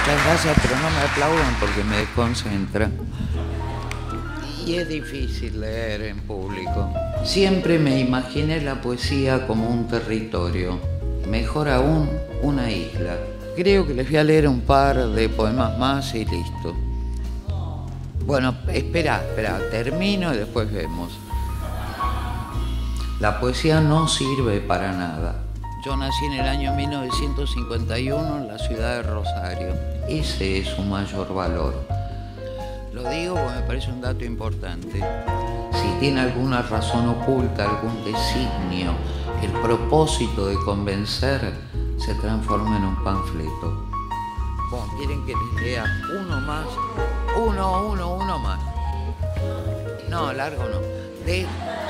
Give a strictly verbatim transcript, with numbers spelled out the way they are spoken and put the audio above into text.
Muchas gracias, pero no me aplaudan porque me desconcentra. Y es difícil leer en público. Siempre me imaginé la poesía como un territorio, mejor aún, una isla. Creo que les voy a leer un par de poemas más y listo. Bueno, espera, espera, termino y después vemos. La poesía no sirve para nada. Yo nací en el año mil novecientos cincuenta y uno en la ciudad de Rosario. Ese es su mayor valor. Lo digo porque me parece un dato importante. Si tiene alguna razón oculta, algún designio, el propósito de convencer se transforma en un panfleto. Bueno, ¿quieren que les lea uno más? Uno, uno, uno más. No, largo no. De